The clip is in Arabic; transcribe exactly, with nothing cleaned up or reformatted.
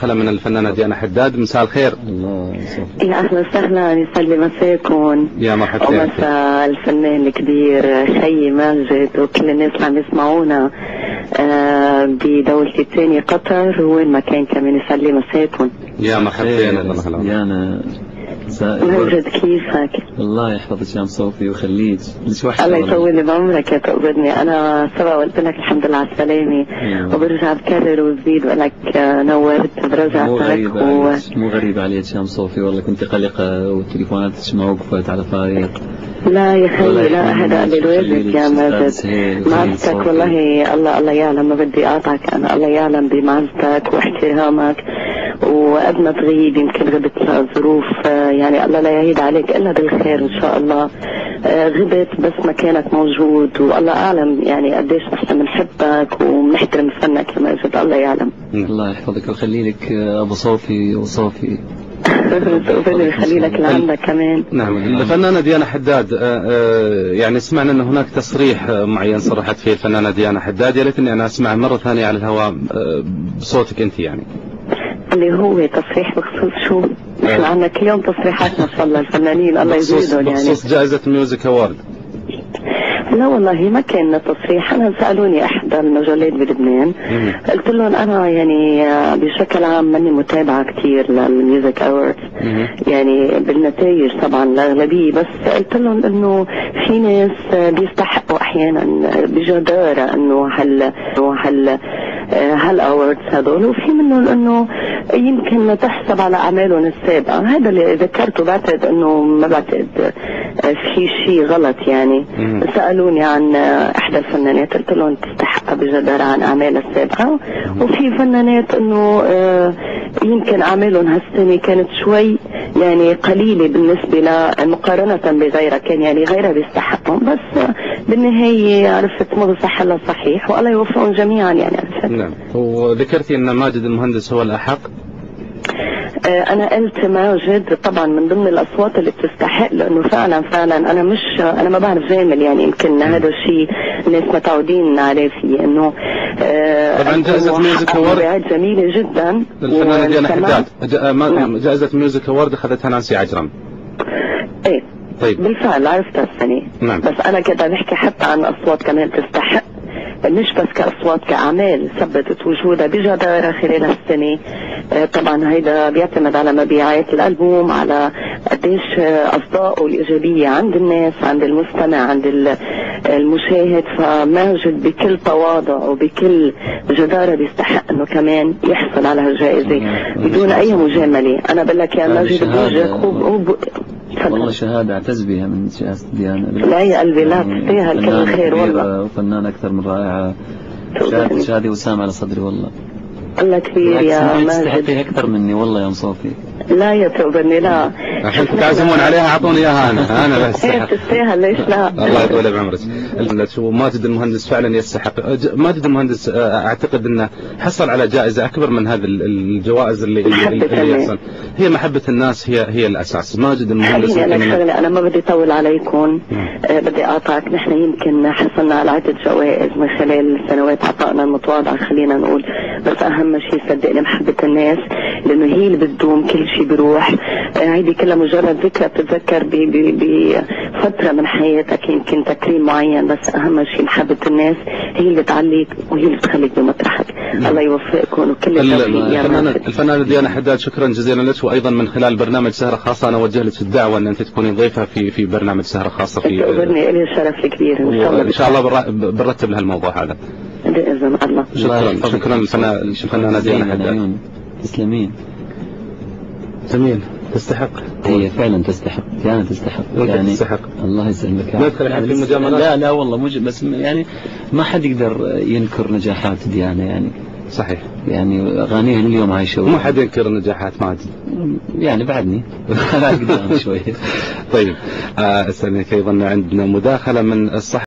مداخلة من الفنانة ديانا حداد. مساء الخير. الله يا أهلا وسهلا، يسلم مساكم. يا مرحبا. ومساء الفنان الكبير خي ماجد وكل الناس اللي عم يسمعونا آه بدولتي الثانية قطر وين ما كان كمان، يسلم مساكم. يا مرحبا ديانا. ماجد كيفك؟ الله يحفظك يا ام صوفي ويخليك. الله يطول لي بعمرك يا تقبضني. انا سبق قلت لك الحمد لله على السلامه وبرجع بكرر وبزيد وقول لك نورت برجع مو غريب و... مو غريب عليك يا ام صوفي، والله كنت قلقه والتليفونات ما وقفت على فايق. لا يا خيي لا، هذا قال الواجب يا ماجد. معزتك والله الله الله يعلم، ما بدي اقاطعك انا، الله يعلم بمعزتك واحترامك، وقد ما تغيب يمكن غبت ظروف يعني الله لا يعيد عليك الا بالخير ان شاء الله. غبت بس مكانك موجود، والله اعلم يعني قديش نحن بنحبك وبنحترم فنك يا ماجد، الله يعلم. الله يحفظك ويخلي لك ابو صوفي وصوفي. ربنا يخلي لك لعندك كمان. نعم. الفنانة ديانا حداد، يعني سمعنا ان هناك تصريح معين صرحت فيه الفنانة ديانا حداد، يا ليتني انا اسمع مرة ثانية على الهواء بصوتك انت يعني. اللي هو تصريح بخصوص شو؟ نحن عندنا كل يوم تصريحات ما شاء الله الفنانين الله يزيدهم يعني. بخصوص جائزة ميوزك أوارد. لا والله ما كان تصريح، أنا سألوني أحد المجلات بلبنان قلت لهم أنا يعني بشكل عام ماني متابعة كثير للميوزك أوردز يعني بالنتائج طبعا الأغلبية، بس قلت لهم إنه في ناس بيستحقوا أحيانا بجدارة إنه هال هال هالأوردز هذول، وفي منهم إنه يمكن تحسب على أعمالهم السابقة. هذا اللي ذكرته، بعتقد إنه ما بعتقد في شيء غلط يعني. سألوني عن إحدى الفنانات قلت لهم تستحق بجدارة عن أعمالها السابقة، وفي فنانات إنه يمكن أعمالهم هالسنة كانت شوي يعني قليلة بالنسبة لمقارنة بغيرها، كان يعني غيرها بيستحقهم، بس بالنهاية عرفت مو صح إلا صحيح، والله يوفقهم جميعا يعني عرفت. نعم. وذكرتي أن ماجد المهندس هو الأحق. انا قلت ماجد طبعا من ضمن الاصوات اللي بتستحق، لانه فعلا فعلا انا مش انا ما بعرف جامل يعني، يمكن هذا الشيء الناس متعودين عليه فيه انه طبعا جائزة ميوزك اوورد جميلة جدا. الفنانة ديانا حداد جائزة ميوزك اوورد اخذتها نانسي عجرم. ايه طيب بالفعل عرفتها السنة. نعم. بس انا كده بحكي حتى عن اصوات كمان تستحق، مش بس كأصوات كأعمال ثبتت وجودها بجدارة خلال السنة. طبعا هيدا بيعتمد على مبيعات الألبوم، على قديش أصداؤه الإيجابية عند الناس، عند المستمع، عند المشاهد. فماجد بكل تواضع وبكل جدارة بيستحق انه كمان يحصل على هالجائزة بدون اي مجاملة. انا بقول لك يا ماجد بوجهك هو والله شهادة اعتز بها من جائزة ديانا. لا يا قلبي لا تستاهل كل الخير والله، وفنانة اكثر من رائعة. شهادة شهادة وسام على صدري والله. الله كبير يا ماجد، تستحقي اكثر مني والله يا ام صوفي. لا يا تقبلني لا، عشان تعزمون عليها اعطوني اياها انا انا بستحق. تستاهل ليش لا. الله يطول بعمرك. ماجد المهندس فعلا يستحق. ماجد المهندس اعتقد انه حصل على جائزه اكبر من هذه الجوائز اللي اللي يحصل. هي محبه الناس هي هي الاساس. ماجد المهندس انا شغله انا ما بدي اطول عليكم، أه بدي اقاطعك. نحن يمكن حصلنا على عده جوائز من خلال سنوات عطائنا المتواضعه خلينا نقول، بس اهم شيء صدقني محبه الناس، لانه هي اللي بتدوم، كل شيء بيروح. هيدي أه كلها مجرد ذكرى بتتذكر بفتره من حياتك، يمكن تكريم معين، بس اهم شيء محبه الناس هي اللي بتعليك وهي اللي بتخليك بمطرحك. الله يوفقكم وكل التوفيق يا الفنانة الفنانة ديانا حداد. شكرا جزيلا لك، وايضا من خلال برنامج سهرة خاصة انا اوجه لك الدعوة ان انت تكوني ضيفة في في برنامج سهرة خاصة. في تقبلني لي الشرف الكبير ان شاء الله. ان شاء الله بنرتب لها الموضوع هذا باذن الله. شكرا شكرا الفنانة ديانا حداد. تسلمين. جميل. تستحق. هي فعلا تستحق، ديانا تستحق يعني. تستحق. الله يسلمك. ندخل الحين في المجاملات. لا لا والله مج... بس يعني ما حد يقدر ينكر نجاحات ديانا يعني. صحيح. يعني اغانيها اليوم عايشه. مو حد ينكر نجاحات ماجد. يعني بعدني بعد قدام شوي. طيب استاذنك ايضا عندنا مداخله من الصحة.